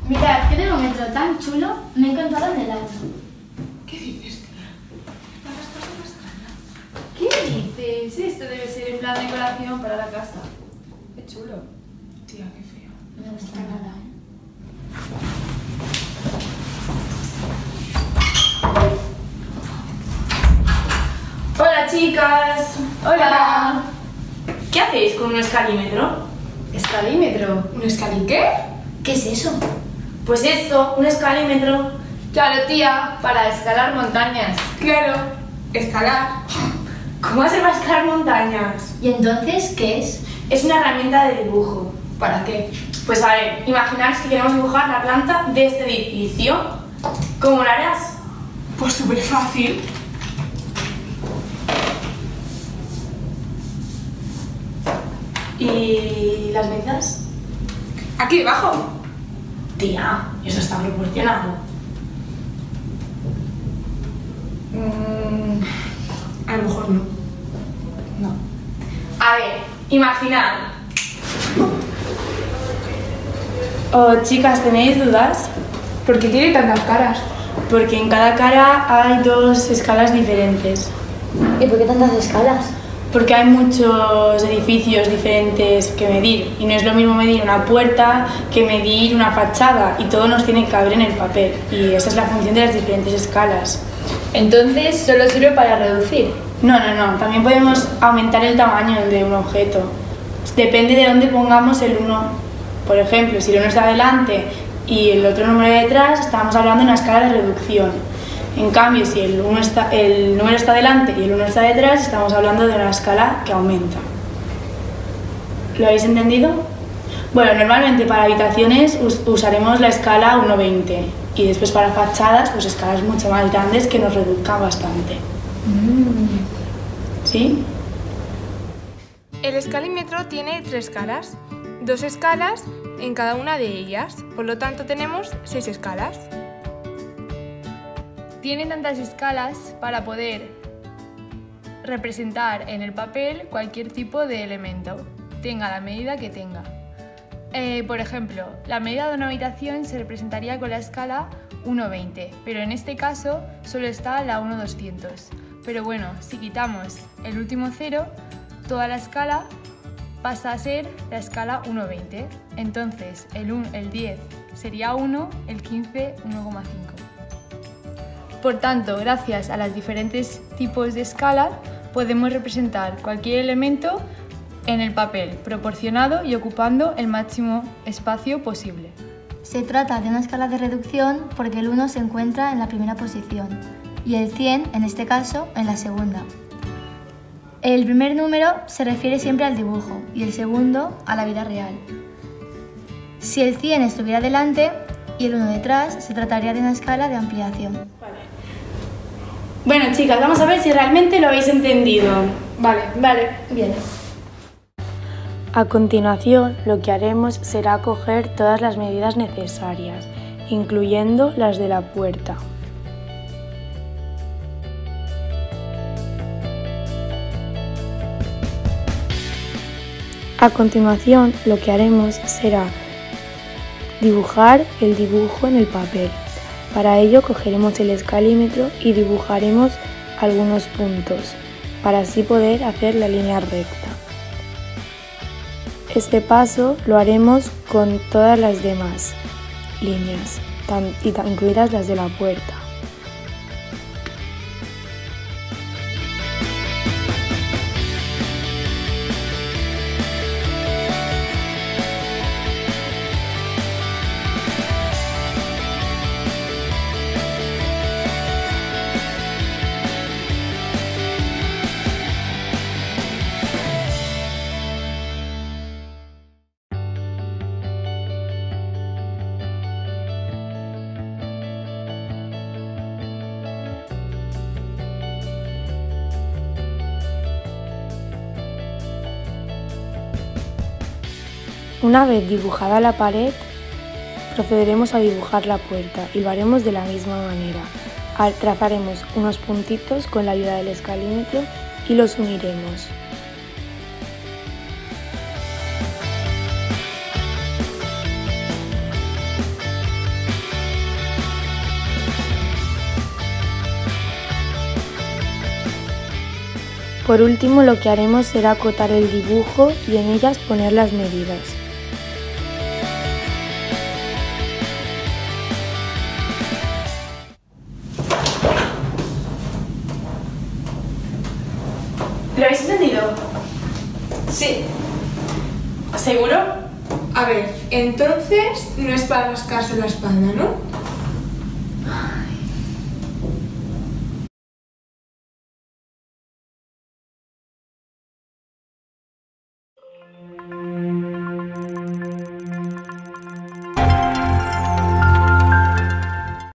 Mirad, qué termómetro tan chulo me he encontrado en el auto. ¿Qué dices, tía? La casa más extraña. ¿Qué dices? Esto debe ser en plan decoración para la casa. Qué chulo. Tía, qué feo. No me gusta nada, Hola, chicas. Hola. ¿Qué hacéis con un escalímetro? ¿Escalímetro? ¿Un escalín qué? ¿Qué es eso? Pues esto, un escalímetro. Claro, tía, para escalar montañas. Claro, escalar. ¿Cómo se va a escalar montañas? ¿Y entonces qué es? Es una herramienta de dibujo. ¿Para qué? Pues a ver, imaginaos que queremos dibujar la planta de este edificio. ¿Cómo lo harás? Pues súper fácil. ¿Y las medidas? Aquí debajo. Tía, eso está proporcionado. A lo mejor no. No. A ver, imaginad. Oh, chicas, ¿tenéis dudas? ¿Por qué tiene tantas caras? Porque en cada cara hay dos escalas diferentes. ¿Y por qué tantas escalas? Porque hay muchos edificios diferentes que medir. Y no es lo mismo medir una puerta que medir una fachada. Y todo nos tiene que caber en el papel. Y esa es la función de las diferentes escalas. Entonces, solo sirve para reducir. No. También podemos aumentar el tamaño de un objeto. Depende de dónde pongamos el 1. Por ejemplo, si el 1 está delante y el otro número detrás, estamos hablando de una escala de reducción. En cambio, si el número está delante y el 1 está detrás, estamos hablando de una escala que aumenta. ¿Lo habéis entendido? Bueno, normalmente para habitaciones usaremos la escala 1:20 y después para fachadas, pues escalas mucho más grandes que nos reduzcan bastante. ¿Sí? El escalímetro tiene 3 caras, 2 escalas en cada una de ellas, por lo tanto tenemos 6 escalas. Tiene tantas escalas para poder representar en el papel cualquier tipo de elemento, tenga la medida que tenga. Por ejemplo, la medida de una habitación se representaría con la escala 1:20, pero en este caso solo está la 1:200. Pero bueno, si quitamos el último 0, toda la escala pasa a ser la escala 1:20. Entonces el 10 sería 1, el 15 1,5. Por tanto, gracias a los diferentes tipos de escala, podemos representar cualquier elemento en el papel, proporcionado y ocupando el máximo espacio posible. Se trata de una escala de reducción porque el 1 se encuentra en la primera posición y el 100, en este caso, en la segunda. El primer número se refiere siempre al dibujo y el segundo a la vida real. Si el 100 estuviera delante y el 1 detrás, se trataría de una escala de ampliación. Bueno, chicas, vamos a ver si realmente lo habéis entendido. Vale. Bien. A continuación, lo que haremos será coger todas las medidas necesarias, incluyendo las de la puerta. A continuación, lo que haremos será dibujar el dibujo en el papel. Para ello cogeremos el escalímetro y dibujaremos algunos puntos, para así poder hacer la línea recta. Este paso lo haremos con todas las demás líneas, incluidas las de la puerta. Una vez dibujada la pared, procederemos a dibujar la puerta y lo haremos de la misma manera. Trazaremos unos puntitos con la ayuda del escalímetro y los uniremos. Por último, lo que haremos será acotar el dibujo y en ellas poner las medidas. ¿Lo habéis entendido? Sí. ¿Seguro? A ver, entonces no es para rascarse la espalda, ¿no? Ay,